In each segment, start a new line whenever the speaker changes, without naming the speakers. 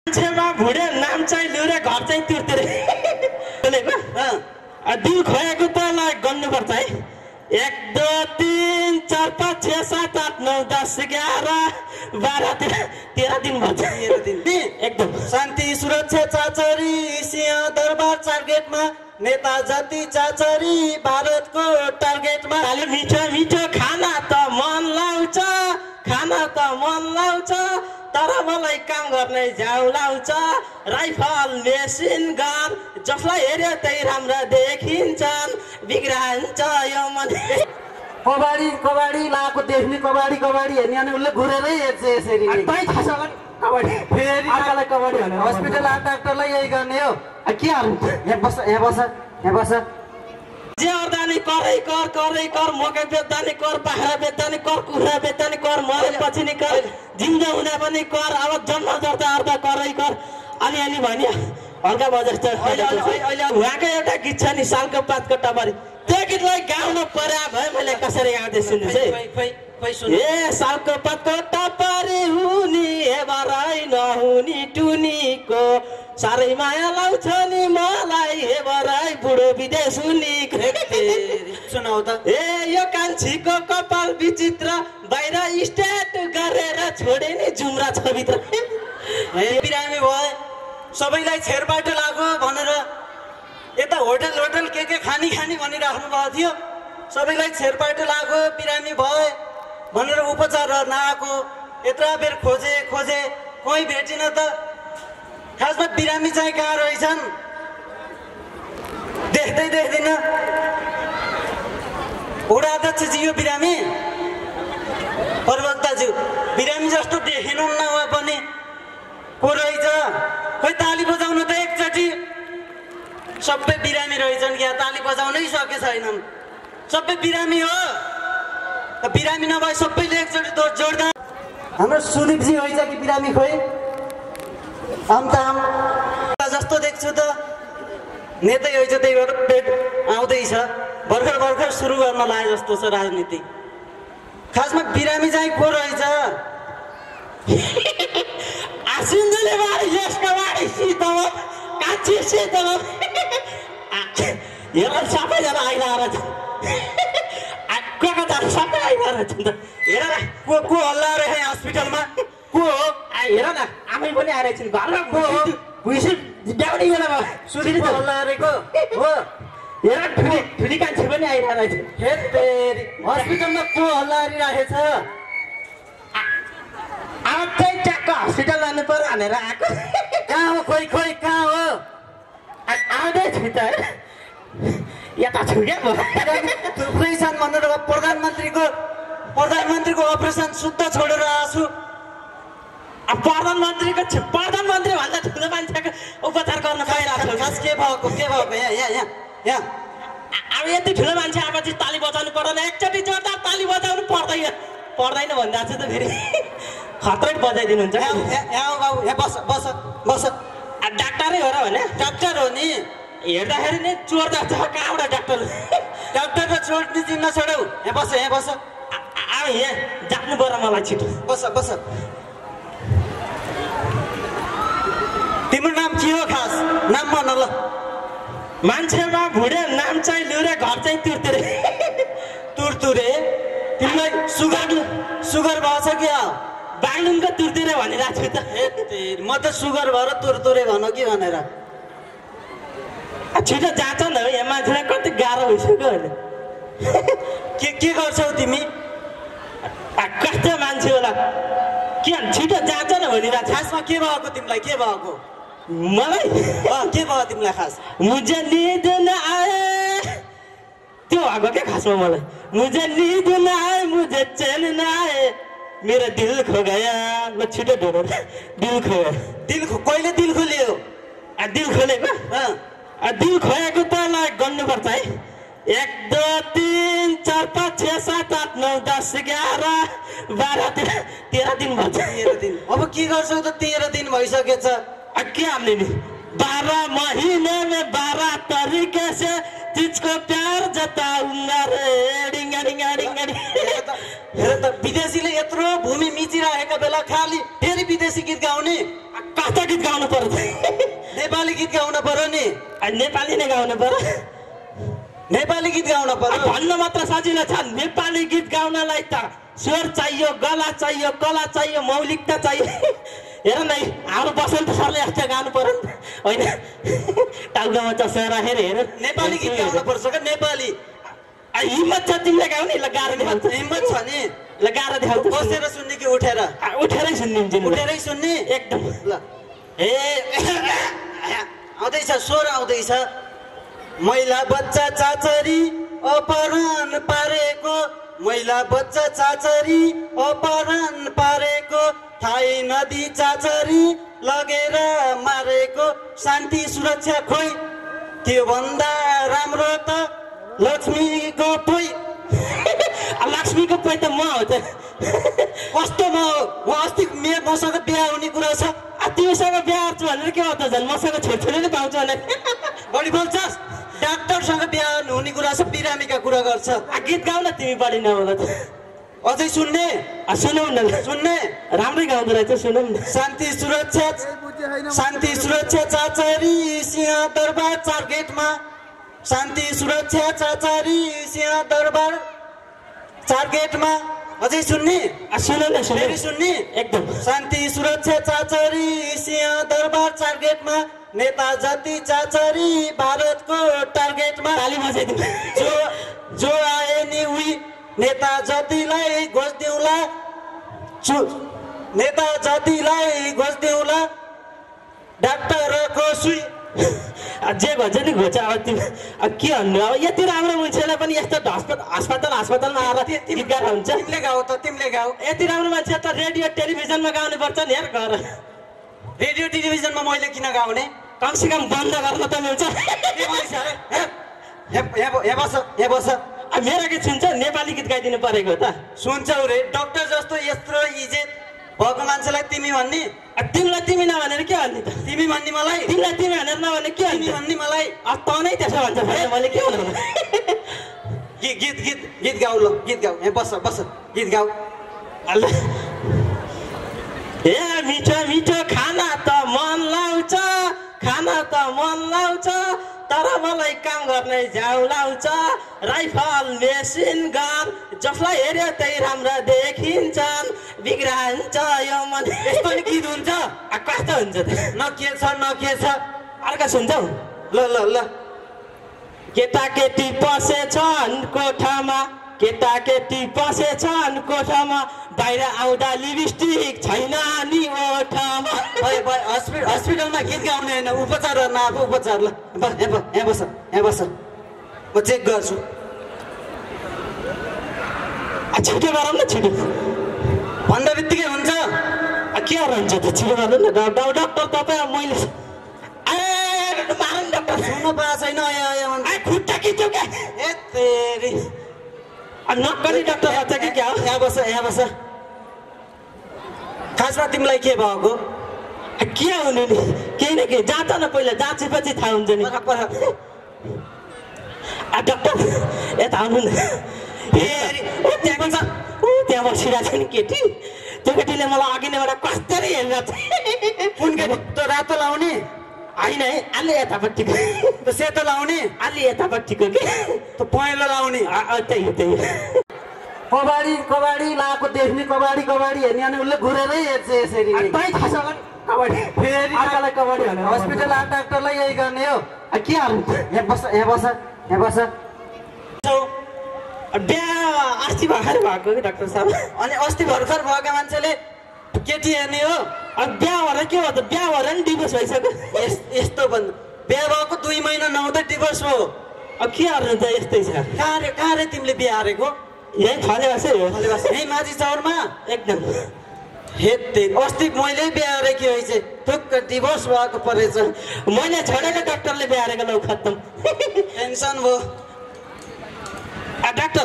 मान्छेमा भुडे नाम चाहिँ लुरे घर चाहिँ तिर्तिरे दिल खोएको तलाई गर्नुपर्छ है 1 2 3 4 5 6 7 8 9 10 11 12 13 दिन भन्छ 13 दिन एकदम
शान्ति सुरक्षा चाचरी सिंह दरबार टार्गेटमा नेता जति चाचरी भारतको टार्गेटमा
अलि मिठो मिठो खाना त मन लाउँछ तर मलाई काम गर्ने झ्याउ लाउँछ राइफल मेसिन गन जसलाई हेर्यो त्यही राम्रो देखिन्छन् बिग्रान्छ यो मन
कबाडी लाको देख्ने कबाडी हेर्ने अनि उसले घुरेरै हेर्छ यसरी
तै थाहा छ कबाडी
फेरि
अर्कालाई कबाडी भने
हस्पिटल डाक्टरलाई यही गर्ने हो
के हाल्नु
यहाँ बस
जे अर्दानी करै कर मकै बेच्दानी कर बाख्रा बेच्दानी कर कुखुरा बेच्दानी कर मरेपछि नि कर जिउँदा हुँदा पनि कर अब जन्म जर्ता अर्दा करै कर अलि भन्यो हल्का बजस्ट अहिले उहाँको एउटा गीत छ नि सालको पातको टपरी त्यो गीतलाई गाउन पर्या भए मैले कसरी गाउँदै सुन्नुहोस् है ए सालको पातको टपरी हुनी हेबराई नहुनी टुनीको साह्रै माया लाउँछ नि मलाई हेबराई बुढो विदेश हुनी
सुनाउ त
ए यो कान्छीको कपाल विचित्र बाहिर स्टेट गरेर छोडे नि जुम्रा छ भित्र
बिरामी भए सबैलाई छेरबाट लाग्यो भनेर यता होटल के खानी भनिराख्नु भएको थियो सबैलाई छेरबाट लाग्यो बिरामी भए भनेर उपचार नआएको यत्रा बेर खोजे कोही भेटिन त खासमा बिरामी चाहिँ कहाँ रहेछन् देख्दैन वडा अध्यक्षज्यू बिरामी प्रवक्ताज्यू बिरामी जस्तो देखिनुहुन्न उहाँ पनि को रहेछ खोइ ताली बजाउनु त एकचोटि सबै बिरामी रहेछन् क्या ताली बजाउनै सके छैनन् सबै बिरामी हो बिरामी नभए सबैले एकचोटि जोड्दा हाम्रो सुदीपजी रहेछ कि बिरामी खोइ आम जस्तो देख्छु त नेतै होइन त्यही भएर पेट आउँदैछ भर्खर सुरु गर्न लागे जस्तो छ राजनीति खासमा बिरामी चाहिँ को रहेछ
आसिन्दले बारे यसको बारे सीतम कान्छी सीतम हेर सबैजना आइरहेको छ सबै आइरहेको छ
हेर को हल्ला रहे हस्पिटलमा को हो
हेर न आमै पनि आइरहेको छु घरमा को हो भुइसी ड्याउडी बेलामा
सुदीप हल्ला गरेको हो
हेर ठुली कान्छी पनि आइरहेको छ
हे तेरी हस्पिटलमा को हल्ला गरिरहेछ
अब चाहिँ ट्याक्क हस्पिटल लानु पर्यो भनेर आएको
कहाँ हो खोइ कहाँ हो
आउँदै छु त यता छु क्या
थुप्रै छन् भनेर प्रधानमन्त्रीको अपरेसन सुत्ता छोडेर आएको छु
प्रधानमन्त्री भन्दा ठुलो मान्छेको उपचार गर्न पाइरहेको
खास के भएको यहाँ
अब यति ठुलो मान्छे आएपछि ताली बजाउनु पर्दैन एकचोटि जोड्दा ताली बजाउनु पर्दैन भन्दा चाहिँ त फेरि खत्रै बजाइदिनुहुन्छ
यहाँ बाबु यहाँ बस
डाक्टरै हो र भने
डाक्टर हो नि
हेर्दाखेरि नै चोर जस्तो कहाँबाट
डाक्टर र चोर चिन्न छोड्यौ यहाँ बस
अब यहाँ जानु पर्यो मलाई छिटो
बस तिम्रो नाम के हो खास नाम भन ल
मान्छेमा भुडे नाम चाहिँ लुरे घर चाहिँ
तुरतुरे तिमीलाई सुगर भएको छ क्या
बागलुङको तुरतुरे भनिरहेको छु त
म त सुगर भएर तुरतुरे भन कि भनेर
छिटो जान्छ न यहाँ मान्छेलाई कति गाह्रो भइसक्यो अहिले
के गर्छौ तिमी
कस्तो मान्छे होला के छिटो जान्छ न भनिरहेको छ
खासमा के भएको तिमीलाई के भएको
मलाई
के भयो तिमीलाई खास
मुझे नींद न आए त्यो भएको क्या खासमा मलाई मुझे नींद न आए मुझे चैन न आए मेरो दिल खो गया ल छिटो ढोरो दिल खो
कहिले दिल खोल्यो
दिल खोलेको दिल खोएको तलाई गर्नुपर्छ है 1 2 3 4 5 6 7 8 9 10 11 12 13 दिन भन्छ
13 दिन अब के गर्छौ त 13 दिन भइसकेछ
के हामीले नि 12 महीने में 12 तरीके से तुझको प्यार जताऊंगा रे डिंगा
हेर त विदेशीले यत्रो भूमि मिचिरहेका बेला खाली फेरि विदेशी गीत गाउने
कस्तो गीत गाउनु पर्छ
नेपाली गीत गाउन पर्यो नि
नेपाली नै गाउनु पर्यो
नेपाली गीत गाउन पर्यो
भन्न मात्र सजिलो छ नेपाली गीत गाउनलाई त स्वर चाहियो गला चाहियो कला चाहियो मौलिकता चाहियो हेर न हाम्रो बसन्त सरले यस्तो गाउनु पर्यो होइन टाउकोमा चस्मा राखेर हेर
नेपाली गीत गाउन पर्छ क्या नेपाली
हिम्मत छ तिमीले गाउने ल गाह्रो देखाउँछ
हिम्मत छ नि
ल गाह्रो देखाउँछ
बसेर सुन्ने कि उठेर
उठेरै सुन्ने
उठेरै सुन्ने
एकदम
ल ए आउँदैछ स्वर आउँदैछ महिला बच्चा चाचरी अपहरण पारेको महिला बच्चा चाचरी अपहरण पारेको थाहै नदी चाचरी लगेर मारेको शान्ति सुरक्षा खोइ त्यो भन्दा राम्रो त लक्ष्मीको पोइ
लक्ष्मीको पोइ त म हो त
कस्तो म हो अस्ति मसँग बिहा हुने कुरा छ
तिमीसँग बिहा गर्छु भनेर के हो त झन् मसँग छोरीले पाउँछ भने
बढी बोल्छस् डाक्टरसँग बिहा हुने कुरा छ बिरामीका कुरा गर्छ
गीत गाउन तिमी बढी नहोला त
अझै सुन्ने
सुनौ न
सुन्ने
राम्रै गाउँदो रहेछ सुनौ न
शान्ति सुरक्षा चाचरी सिंह दरबार 4 गेटमा शान्ति सुरक्षा चाचरी सिंह दरबार 4 गेटमा अझै सुन्ने
सुनौ न
फेरि सुन्ने
एकदम
शान्ति सुरक्षा चाचरी सिंह दरबार 4 गेटमा नेता जति चाचरी भारतको टार्गेटमा
ताली बजाइदिनु
जो आए नि उही नेता जतिलाई घोष दिउँला नेता जतिलाई घोष दिउँला डाक्टरको सुई
जे भन्छ नि घोच अब तिमी अब के भन्नु अब यति राम्रो मान्छेलाई पनि यस्तो अस्पतालमा आएर गीत गाएर हुन्छ
तिमीले गाऊ त तिमीले गाऊ
यति राम्रो मान्छे त रेडियो टेलिभिजनमा गाउनु पर्छ नि हेर घर
रेडियो टेलिभिजनमा मैले किन गाउने
कमसेकम बन्द गर्न त मिल्छ
यहाँ बस
मेरो गीत सुन्छ नेपाली गीत गाइदिनु परेको त
सुन्छौ रे डाक्टर जस्तो यत्रो इज्जत भएको मान्छेलाई तिमी भन्ने
तिमीलाई तिमी नभनेर के भन्ने त
तिमी भन्ने मलाई
तिमीलाई तिमी भनेर नभने के
भन्ने मलाई
त नै त्यसो भन्छ मैले के भन्नु
गीत गाऊ ल गीत गाऊ यहाँ बस गीत गाऊ
ए मिठो मिठो खाना त मन लाउँछ तर मलाई काम गर्ने झ्याउ लाउँछ राइफल मेसिन गन जसलाई हेऱ्यो त्यही राम्रो देखिन्छन् बिग्रान्छ यो मन
यस्तो नि गीत हुन्छ
कस्तो हुन्छ त
न के छ
अर्का सुन्छौ
ल
केटाकेटी पसेछन् कोठामा बाहिर आउँदा लिपस्टिक छैन नि ओठमा
हस्पिटलमा गीत गाउने होइन उपचार नआएको उपचार ल यहाँ बस म चेक गर्छु
छिटो गरौँ न छिटो
भन्दा बित्तिकै हुन्छ
के हुन्छ त छिटो गर्नु न डाक्टर तपाईँ मैले मारौँ डाक्टर
सुन्नु पाएको छैन
खुट्टा खिच्यो क्या नक्कली डाक्टर भन्छ कि क्या हो
यहाँ बस खासमा तिमीलाई के भएको
के हुनु नि केही न केही जाँच न पहिला जाँचेपछि थाहा हुन्छ नि डाक्टर यता आउनु न त्यहाँ बसिरहेको छ नि केटी त्यो केटीले मलाई अघि नैबाट कसरी हेरेर
कुन केटी त रातो लाउने
होइन है अलि यतापट्टिको
त सेतो लाउने
अलि यतापट्टिको कि
त पहेँलो लाउने
त्यही
कबाडी लाएको देख्ने कबाडी हेर्ने अनि उसले घुरेरै हेर्छ यसरी फेरि हस्पिटल डाक्टरलाई यही गर्ने हो
के हाल्नु
यहाँ बस
बिहा अस्ति भर्खर भएको कि डाक्टर साहब
अनि अस्ति भर्खर भएका मान्छेले केटी हेर्ने हो
बिहा भएर के हो त बिहा भएर नि डिभोर्स भइसक्यो
यस्तो भन्नु बिहा भएको 2 महिना नहुँदै डिभोर्स हो
अब के हाल्नु त यस्तै छ
कहाँ रे तिमीले बिहा हारेको
यही फलेवासै हो
यही माझी चौरमा
एकदम
हेत्ते अस्ति मैले बिहा हारेकी होइ चाहिँ ठुक्क डिभोर्स भएको परेछ
मैले छोडेको डाक्टरले बिहा हारेको लौ खत्तम
टेन्सन भयो
डाक्टर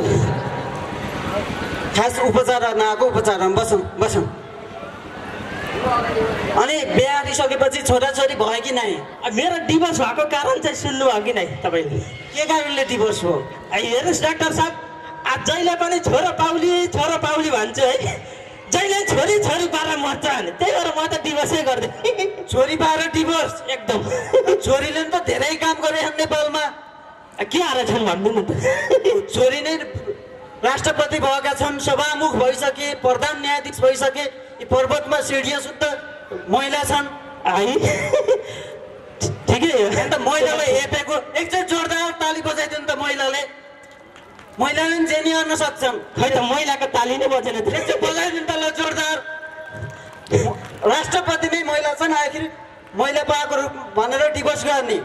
खास उपचार नआएको उपचारमा बसौँ अनि बिहा हारिसकेपछि छोराछोरी भयो कि नै
मेरो डिभोर्स भएको कारण चाहिँ सुन्नुभयो कि नै तपाईँले
के कारणले डिभोर्स हो
हेर्नुहोस् डाक्टर साहब जहिले पनि छोरो पाउली भन्छु है जहिले छोरी पारा मर्छ भने त्यही भएर म त डिभोर्सै गर्दै
छोरी पाएर डिभोर्स
एकदम
छोरीले नि त धेरै काम गरे नेपालमा
के हारा छन् भन्नु न त
छोरी नै राष्ट्रपति भएका छन् सभामुख भइसके प्रधान न्यायाधीश भइसके यी पर्वतमा सिडिया सुत्त महिला छन्
है ठिकै हो
अन्त महिलालाई हेपेको एकचोटि जोरदार ताली बजाइदियो नि त महिलाले नि जेनी गर्न सक्छन्
खै त महिलाको ताली नै बजेन त
एकचोटि बजाइदिनु त ल जोरदार राष्ट्रपति नै महिला छन् आखिर महिला पाएको भनेर डिभोर्स गर्ने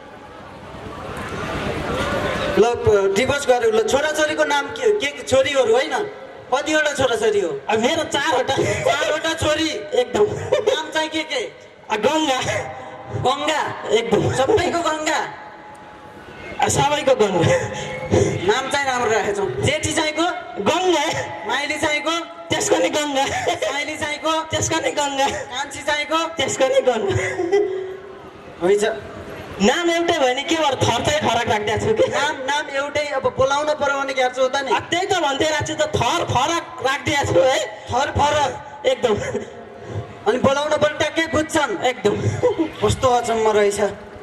ल डिभोर्स गर्यो ल छोराछोरीको नाम के छोरीहरू होइन कतिवटा छोराछोरी हो
मेरो चारवटा
छोरी
एकदम
नाम चाहिँ के
गङ्गा एकदम
सबैको गङ्गा
सबैको गङ्गा
नाम चाहिँ राम्रो राखेछौँ जेठी चाहिँको
गङ्गा
माइली चाहिँको
त्यसको नि गङ्गा
माइली चाहिँको
त्यसको नि गङ्गा
कान्छी चाहिँको
त्यसको नि गङ्गा
हुन्छ
नाम एउटै भयो नि के भएर थर चाहिँ फरक राखिदिएको छु कि
नाम एउटै अब बोलाउन पर्यो भने क्या हो त नि
त्यही त भन्दै राख्छु त थर फरक राखिदिएको छु है
थर फरक
एकदम
अनि बोलाउन पनि ट्याक्कै बुझ्छन्
एकदम
कस्तो अचम्म रहेछ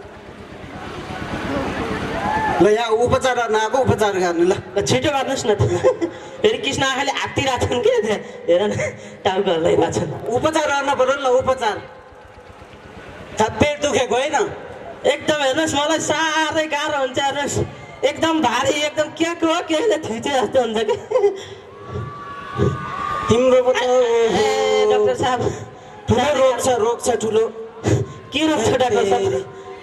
ल यहाँ उपचार गर्न आएको उपचार गर्नु ल
छिटो गर्नुहोस् न त फेरि कृष्ण आँखाले हात्तिरहेको छन् के हेर न टाउको हल्लाइरहेको छन्
उपचार गर्न पर्यो नि ल उपचार पेट दुखेको होइन
एकदम हेर्नुहोस् मलाई साह्रै गाह्रो हुन्छ हेर्नुहोस् एकदम भारी एकदम के हो केले थिचे जस्तो हुन्छ कि
तिम्रो
डाक्टर साहब
ठुलो रोग छ ठुलो
के रोग छ डाक्टर साहब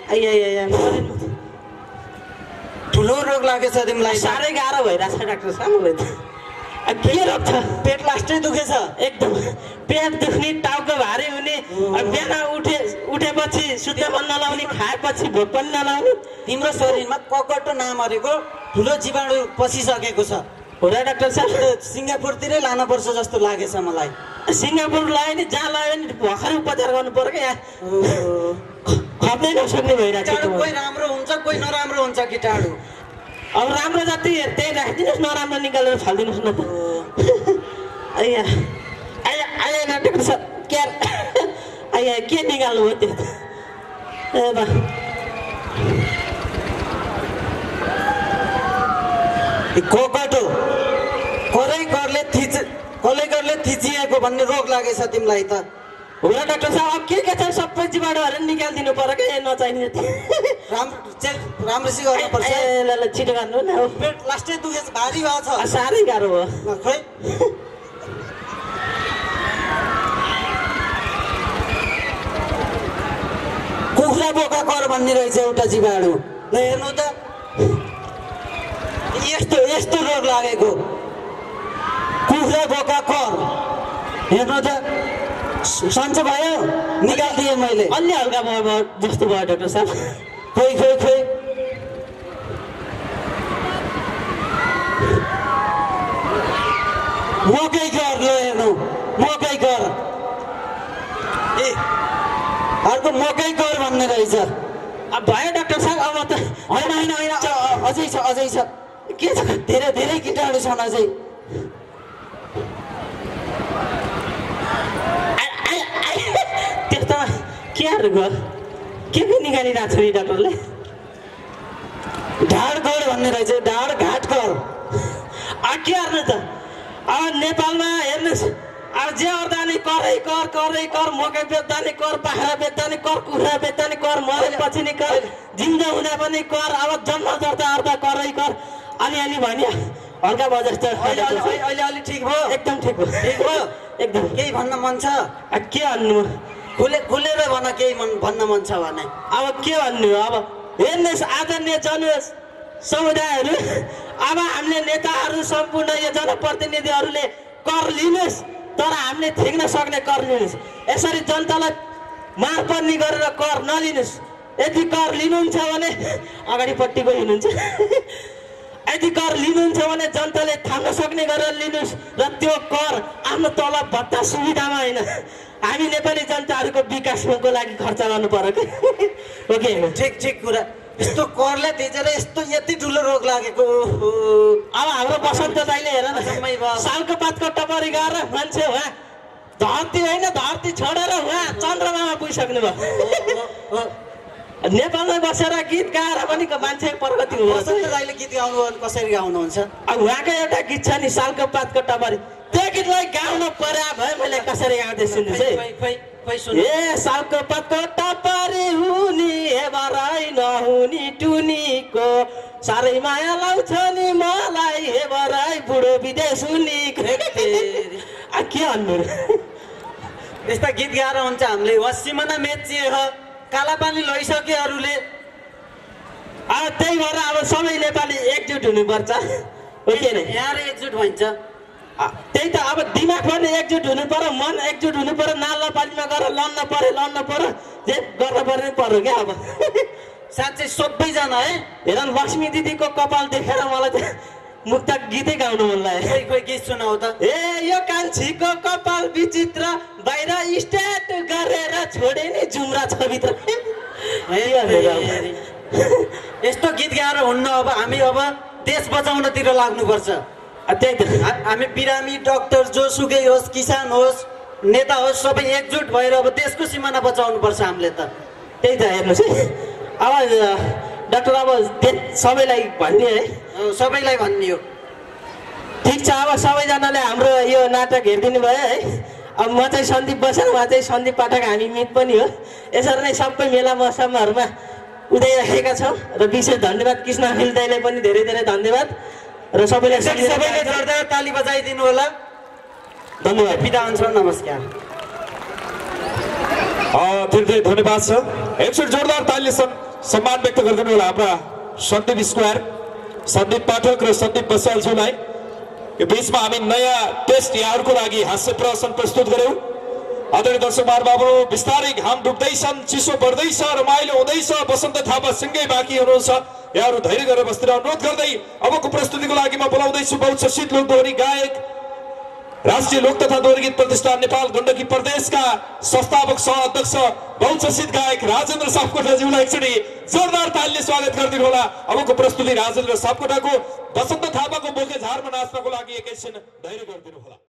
ठुलो रोग लागेछ तिमीलाई
साह्रै गाह्रो भइरहेछ डाक्टर साहब मलाई त के रोग छ
पेट लास्टै दुखेछ
एकदम पेट दुख्ने टाउको भारी हुने बिहान उठेपछि सुत्न मन नलाउने खाएपछि भोक पनि नलाउने
तिम्रो शरीरमा ककटो नामरेको ठुलो जीवाणु पसिसकेको छ
हो र डाक्टर साहब
सिङ्गापुरतिरै लानुपर्छ जस्तो लागेछ मलाई
सिङ्गापुर लगायो नि जहाँ लगायो नि भर्खरै उपचार गर्नु पर्यो क्या यहाँ खप्नै नसक्ने भइरहेको छ
कोही राम्रो हुन्छ कोही नराम्रो हुन्छ किटाणु
अब राम्रो जति त्यही राखिदिनुहोस् नराम्रो निकालेर फालिदिनुहोस् न त आइया डाक्टर साहब आइया के निकाल्नु हो त्यो ए बा
कोकटो कसले थिचिएको भन्ने रोग लागेछ तिमीलाई त
हो र डाक्टर साहब अब के छ सबै जीवाणुहरू निकालिदिनु पर्यो क्या नचाहिने जति
राम्रोसी गर्नुपर्छ
ल छिटो गर्नु न
पेट लास्टै दुखेछ भारी भएको छ
साह्रै गाह्रो हो
खै कुखुरा बोका कर भन्ने रहेछ एउटा जीवाणु ल हेर्नु त यस्तो रोग लागेको कुखुरा बोका कर हेर्नु त सन्चो भयो निकालिदिएँ मैले
अलि हल्का भयो जस्तो भयो डाक्टर साहब
खोइ मकै कर ल हेर्नु मकै कर ए अर्को मकै कर भन्ने रहेछ
अब भयो डाक्टर साहब अब त
होइन अझै छ
के छ
धेरै किटाणु छन् अझै
त्यस्तो केहरू गयो के निकालिरहेको छ नि डाक्टरले
ढाड कर भन्ने रहेछ ढाड घाट कर
के हेर्नु त अब नेपालमा हेर्नुहोस् अब जे गर्दा नि करै कर मकै बेच्दा नि कर बाख्रा बेच्दा नि कर कुखुरा बेच्दा नि कर मरेपछि नि कर जिन्दा हुँदा पनि कर अब जन्म जर्दा अर्दा करै कर अलि भन्यो हल्का भयो जस्तो
अहिले अलि ठिक भयो
एकदम ठिक भयो एकदम
केही भन्न मन छ
के भन्नु
खुलेर भन केही भन्न मन छ भने
अब के भन्नु अब हेर्नुहोस् आदरणीय समुदायहरू अब हामीले नेताहरू सम्पूर्ण यो जनप्रतिनिधिहरूले कर लिनुहोस् तर हामीले थिक्न सक्ने कर लिनुहोस् यसरी जनतालाई मारपर्नी गरेर कर नलिनुहोस् यदि कर लिनुहुन्छ भने अगाडिपट्टिको हिँड्नुहुन्छ यदि कर लिनुहुन्छ भने जनताले थाम्न सक्ने गरेर लिनुहोस् र त्यो कर आफ्नो तलब भत्ता सुविधामा होइन हामी नेपाली जनताहरूको विकासको लागि खर्च गर्नु पर्यो कि
ठिक कुरा यस्तो करले थिचेर यस्तो यति ठुलो रोग लागेको
अब हाम्रो बसन्त दाइले हेर न
जम्मै भयो।
सालको पातको टपरी गएर मान्छे उहाँ धरती होइन धरती छोडेर उहाँ चन्द्रमामा पुगिसक्नु भयो नेपालमा बसेर गीत गाएर पनि मान्छे प्रगति हुँदछ।
बसन्त दाइले गीत गाउनु कसरी गाउनुहुन्छ?
अब उहाँकै एउटा गीत छ नि सालको पातको टपरी, त्यो गीतलाई गाउन पर्या भए मैले कसरी गाउँदै सुन्नुहोस् है। ए सालको पातको टपरी हुनी हेबाराई नहुनी टुनीको साह्रै माया लाउँछ नि मलाई हेबाराई बुढो विदेश हुनीको के भन्नु
यस्ता गीत गाएर हुन्छ हामीले वा सिमाना मेचिए हो काला पानी लैसके अरूले
अब त्यही भएर अब सबै नेपाली एकजुट हुनुपर्छ हो कि नै?
यहाँ एकजुट भइन्छ
त्यही त अब दिमाग पनि एकजुट हुनु पर्यो, मन एकजुट हुनु पर्यो, नालापानीमा गएर लड्न पर्यो जे गर्न पर्ने पर्यो क्या। अब
साँच्चै सबैजना है
हेर लक्ष्मी दिदीको कपाल देखेर मलाई त मुक्तक गीतै गाउनु मन लाग्यो।
खोइ गीत सुनाउ त।
ए यो कान्छीको कपाल विचित्र बाहिर स्टेट गरेर छोडे नि जुम्रा छ भित्र
यस्तो गीत गाएर हुन्न। अब हामी अब देश बचाउनतिर लाग्नुपर्छ।
त्यही त
हामी बिरामी डाक्टर जोसुकै होस् किसान होस् नेता होस् सबै एकजुट भएर अब देशको सिमाना बचाउनु पर्छ हामीले त।
त्यही त हेर्नुहोस् है अब डाक्टर अब सबैलाई भन्ने है
सबैलाई भन्ने हो।
ठिक छ अब सबैजनाले हाम्रो यो नाटक हेरिदिनु भयो है। अब म चाहिँ सन्दीप बसाल, उहाँ चाहिँ सन्दीप पाठक, हामी मित पनि हो। यसरी नै सबै मेला मौसमहरूमा उदाइराखेका छौँ र विशेष धन्यवाद कृष्ण अखिल दाइलाई पनि धेरै धेरै धन्यवाद र सबैले
जोरदार ताली बजाइदिनु होला।
धन्यवाद।
बिदा हुन्छ, नमस्कार।
धेरै धन्यवाद छ। एकचोटि जोरदार तालीले सम्मान व्यक्त गरिदिनु होला हाम्रा सन्दीप स्क्वायर सन्दीप पाठक र सन्दीप बसालज्यूलाई। यो बिचमा हामी नयाँ टेस्ट यहाँहरूको लागि हास्य प्रदर्शन प्रस्तुत गऱ्यौँ। आदरणीय दर्शक महानुभावहरू, बिस्तारै घाम डुब्दैछन्, चिसो बढ्दैछ, रमाइलो हुँदैछ, बसन्त थापा सँगै बाँकी हुनुहुन्छ। यहाँहरू धैर्य गरेर बस्दै अनुरोध गर्दै अबको प्रस्तुतिको लागि म बोलाउँदैछु बहुचर्चित लोकदोहोरी गायक राष्ट्रिय लोक तथा दोहोरी गीत प्रतिष्ठान नेपाल गण्डकी प्रदेशका संस्थापक सह अध्यक्ष बहुचर्चित गायक राजेन्द्र सापकोटाज्यूलाई एकचोटि जोरदार तालीले स्वागत गरिदिनु होला। अबको प्रस्तुति राजेन्द्र सापकोटाको बसन्त थापाको बोके झारमा नाच्नको लागि एकैछिन धैर्य गरिदिनु होला।